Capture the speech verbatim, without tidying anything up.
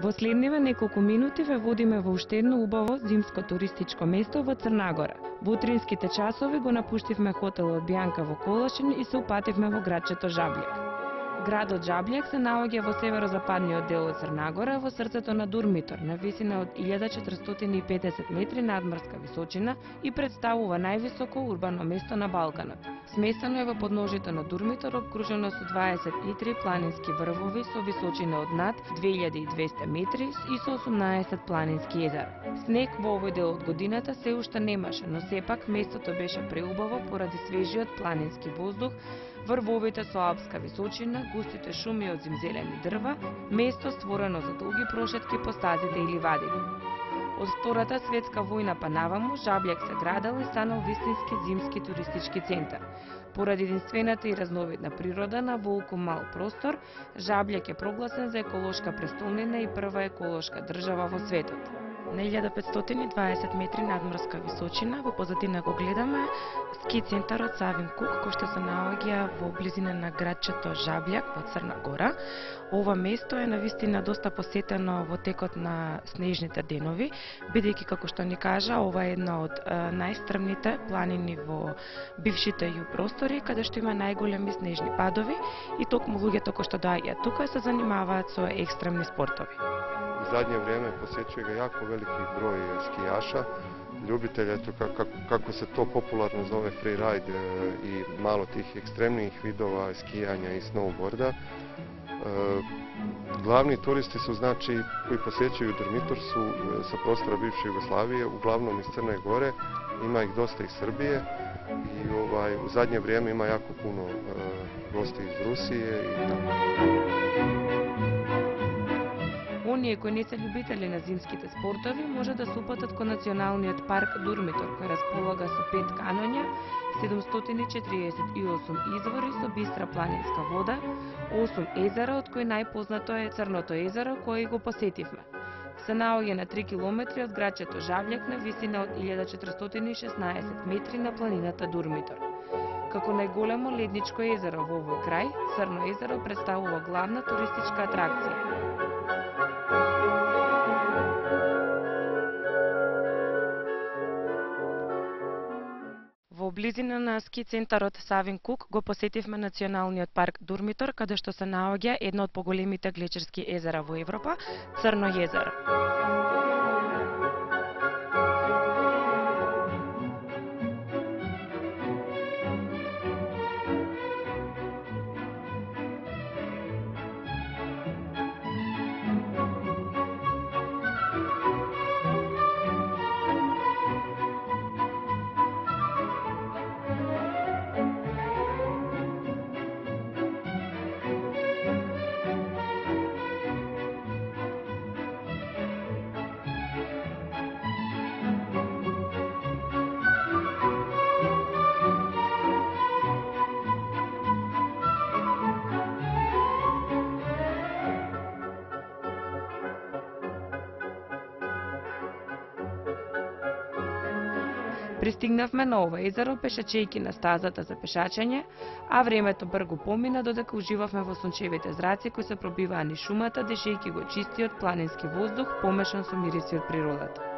Во следниве неколку минути ве водиме во уште едно убаво зимско туристичко место во Црна Гора. Во утринските часови го напуштивме хотелот Бјанка во Колашин и се упативме во градчето Жабљак. Градот Жабљак се наоѓа во северозападниот дел од Црна Гора, во срцето на Дурмитор, на висина од илјада четиристотини и педесет метри надморска височина и представува највисоко урбано место на Балканот. Сместено е во подножието на Дурмитор, обкружено со дваесет и три планински врвови со височина од над две илјади и двесте метри и со осумнаесет планински езера. Снег во овој дел од годината се уште немаше, но сепак местото беше преубаво поради свежиот планински воздух, врвовите со алпска височина, густите шуми од зимзелени дрва, место створено за долги прошетки по стазите и ливадите. Од Втората светска војна па наваму, Жабљак се градел и станал вистински зимски туристички центар. Поради единствената и разновидна природа на волку мал простор, Жабљак е прогласен за еколошка престолнина и прва еколошка држава во светот. На илјада петстотини и дваесет метри надморска височина, во позадина го гледаме ски центарот Савин Кук, кој што се наоѓа во близина на градчето Жабљак во Црна Гора. Ова место е навистина доста посетено во текот на снежните денови, бидејќи како што ни кажа, ова е една од најстрмните планини во бившите ју простори, каде што има најголеми снежни падови и токму луѓето кои што доаѓаат тука се занимаваат со екстремни спортови. U zadnje vrijeme posjećuje ga jako veliki broj skijaša, ljubitelja, eto, kako, kako se to popularno zove freeride i malo tih ekstremnijih vidova skijanja i snowboarda. E, glavni turisti su, znači, koji posjećuju Durmitor su sa prostora bivše Jugoslavije, uglavnom iz Crne Gore, ima ih dosta iz Srbije i ovaj, u zadnje vrijeme ima jako puno e, gosti iz Rusije i tako. Оние кои не се љубители на зимските спортови може да се упатат кон Националниот парк Дурмитор, кој располага со пет каноња, седумстотини и четириесет и осум извори со бистра планинска вода, осум езера, од кои најпознато е Црното езеро, кој го посетивме. Се наоѓа на три километри од градчето Жабљак на висина од илјада четиристотини и шеснаесет метри на планината Дурмитор. Како најголемо ледничко езеро во овој крај, Црно езеро представува главна туристичка атракција. Во близина на ски центарот Савин Кук го посетивме Националниот парк Дурмитор, каде што се наоѓа едно од поголемите глечерски езера во Европа, Црно езеро. Пристигнавме на ова езеро пешачејки на стазата за пешачење, а времето бргу помина додека уживавме во сончевите зраци кои се пробиваа низ шумата, дишејќи го чистиот планински воздух помешан со мириси од природата.